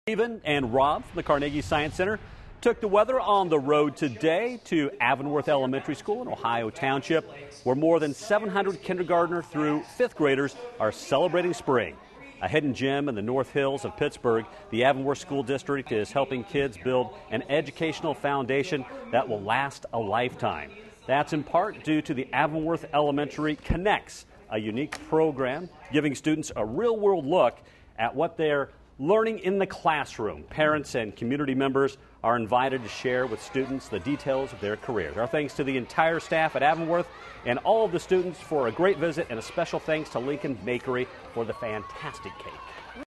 Stephen and Rob from the Carnegie Science Center took the weather on the road today to Avonworth Elementary School in Ohio Township, where more than 700 kindergartner through fifth graders are celebrating spring. A hidden gem in the North Hills of Pittsburgh, the Avonworth School District is helping kids build an educational foundation that will last a lifetime. That's in part due to the Avonworth Elementary Connects, a unique program giving students a real-world look at what they're learning in the classroom. Parents and community members are invited to share with students the details of their careers. Our thanks to the entire staff at Avonworth and all of the students for a great visit, and a special thanks to Lincoln Bakery for the fantastic cake.